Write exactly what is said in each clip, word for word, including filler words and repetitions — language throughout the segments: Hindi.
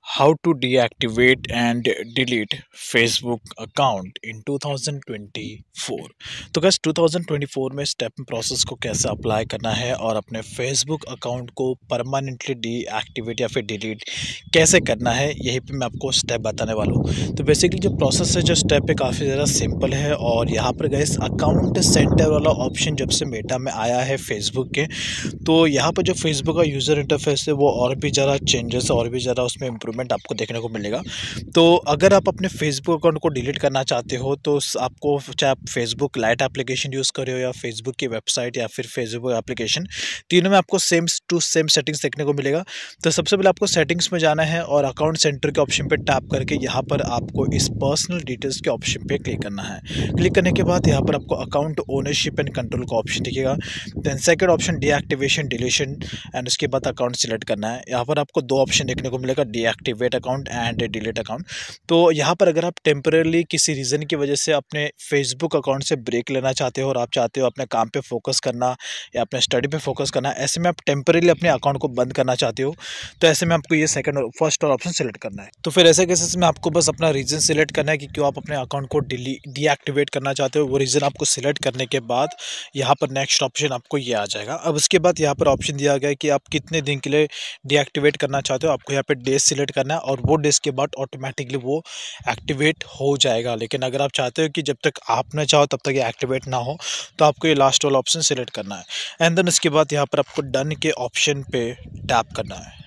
How to deactivate and delete Facebook account in two thousand twenty four. तो guys two thousand twenty four में स्टेप प्रोसेस को कैसे अप्लाई करना है और अपने फेसबुक अकाउंट को परमानेंटली डीएक्टिवेट या फिर डिलीट कैसे करना है, यही पे मैं आपको स्टेप बताने वाला हूँ। तो बेसिकली जो प्रोसेस है, जो स्टेप है, काफ़ी ज़्यादा सिंपल है। और यहाँ पर गैस अकाउंट सेंटर वाला ऑप्शन जब से मेटा में आया है फेसबुक के, तो यहाँ पर जो फेसबुक का यूज़र इंटरफेस है वो और भी ज़्यादा चेंजेस और भी ज़्यादा उसमें इंप्रूवमेंट आपको देखने को मिलेगा। तो अगर आप अपने फेसबुक अकाउंट को डिलीट करना चाहते हो तो स- आपको चाहे आप फेसबुक लाइट एप्लीकेशन यूज़ कर रहे हो या फेसबुक की वेबसाइट या फिर फेसबुक एप्लीकेशन, तीनों में आपको सेम टू सेम सेटिंग्स देखने को मिलेगा। तो सबसे पहले आपको सेटिंग्स में जाना है और अकाउंट सेंटर के ऑप्शन पे टैप करके यहाँ पर आपको इस पर्सनल डिटेल्स के ऑप्शन पे क्लिक करना है। क्लिक करने के बाद यहाँ पर आपको अकाउंट ओनरशिप एंड कंट्रोल का ऑप्शन दिखेगा। Then second option deactivation deletion, and उसके बाद अकाउंट सिलेक्ट करना है। यहाँ पर आपको दो ऑप्शन देखने को मिलेगा, deactivate account and delete account. तो यहाँ पर अगर आप टेम्परेली किसी रीज़न की वजह से अपने फेसबुक अकाउंट से ब्रेक लेना चाहते हो और आप चाहते हो अपने काम पे फोकस करना या अपने स्टडी पे फोकस करना, ऐसे में आप टेम्परेली अपने अकाउंट को बंद करना चाहते हो, तो ऐसे में आपको ये सेकंड और फर्स्ट और ऑप्शन सेलेक्ट करना है। तो फिर ऐसे केसेस में आपको बस अपना रीज़न सिलेक्ट करना है कि क्यों आप अपने अकाउंट को डिली डीएक्टिवेट करना चाहते हो। वो रीज़न आपको सिलेक्ट करने के बाद यहाँ पर नेक्स्ट ऑप्शन आपको ये आ जाएगा। अब उसके बाद यहाँ पर ऑप्शन दिया गया है कि आप कितने दिन के लिए डीएक्टिवेट करना चाहते हो। आपको यहाँ पे डेज सिलेक्ट करना है और वो डेज के बाद ऑटोमेटिकली वो एक्टिवेट हो जाएगा। लेकिन अगर आप चाहते हो कि जब तक आप ना चाहो तब तक ये एक्टिवेट ना हो, तो आपको ये लास्ट वाला ऑप्शन सिलेक्ट करना है। एंड देन उसके बाद यहाँ पर आपको डन के ऑप्शन पे टैप करना है।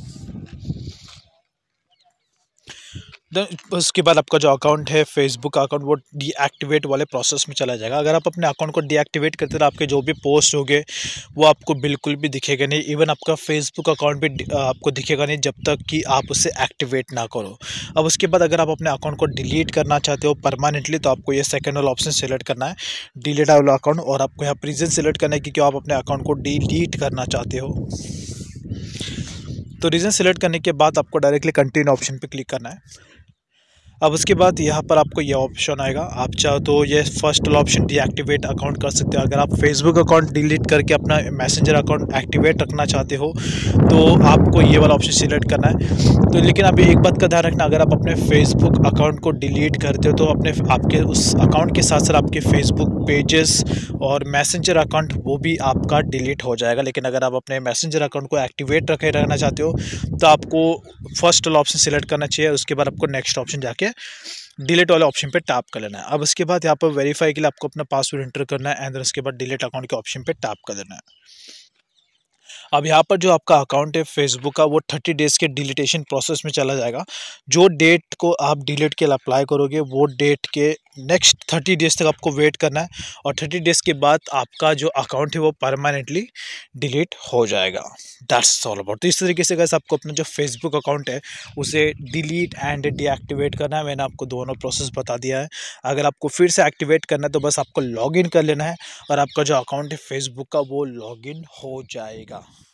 देन उसके बाद आपका जो अकाउंट है फेसबुक का अकाउंट वो डीएक्टिवेट वाले प्रोसेस में चला जाएगा। अगर आप अपने अकाउंट को डीएक्टिवेट करते हो तो आपके जो भी पोस्ट होंगे वो आपको बिल्कुल भी दिखेगा नहीं। इवन आपका फेसबुक अकाउंट भी डि- आपको दिखेगा नहीं जब तक कि आप उसे एक्टिवेट ना करो। अब उसके बाद अगर आप अपने अकाउंट को डिलीट करना चाहते हो परमानेंटली, तो आपको ये सेकंड वाला ऑप्शन सेलेक्ट करना है, डिलीट वाला अकाउंट। और आपको यहाँ रीजन सेलेक्ट करना है कि क्यों आप अपने अकाउंट को डिलीट करना चाहते हो। तो रीजन सेलेक्ट करने के बाद आपको डायरेक्टली कंटिन्यू ऑप्शन पे क्लिक करना है। अब उसके बाद यहाँ पर आपको ये ऑप्शन आएगा, आप चाहो तो ये फर्स्ट वाला ऑप्शन डीएक्टिवेट अकाउंट कर सकते हो। अगर आप फेसबुक अकाउंट डिलीट करके अपना मैसेंजर अकाउंट एक्टिवेट रखना चाहते हो तो आपको ये वाला ऑप्शन सिलेक्ट करना है। तो लेकिन अभी एक बात का ध्यान रखना, अगर आप अपने फेसबुक अकाउंट को डिलीट करते हो तो अपने आपके उस अकाउंट के साथ साथ आपके फेसबुक पेजेस और मैसेंजर अकाउंट वो भी आपका डिलीट हो जाएगा। लेकिन अगर आप अपने मैसेंजर अकाउंट को एक्टिवेट रखे रहना चाहते हो तो आपको फर्स्ट वाला ऑप्शन सिलेक्ट करना चाहिए। उसके बाद आपको नेक्स्ट ऑप्शन जाके डिलीट वाले ऑप्शन पे टैप कर लेना है। अब उसके बाद यहाँ पर वेरीफाई के लिए आपको अपना पासवर्ड एंटर करना है एंड उसके बाद डिलीट अकाउंट के ऑप्शन पे टैप कर देना है। अब यहाँ पर जो आपका अकाउंट है फेसबुक का वो थर्टी डेज़ के डिलीटेशन प्रोसेस में चला जाएगा। जो डेट को आप डिलीट के लिए अप्लाई करोगे वो डेट के नेक्स्ट थर्टी डेज़ तक आपको वेट करना है और थर्टी डेज़ के बाद आपका जो अकाउंट है वो परमानेंटली डिलीट हो जाएगा। That's all about. तो इस तरीके से गाइस आपको अपना जो फेसबुक अकाउंट है उसे डिलीट एंड डीएक्टिवेट करना है। मैंने आपको दोनों प्रोसेस बता दिया है। अगर आपको फिर से एक्टिवेट करना है तो बस आपको लॉगिन कर लेना है और आपका जो अकाउंट है फेसबुक का वो लॉगिन हो जाएगा।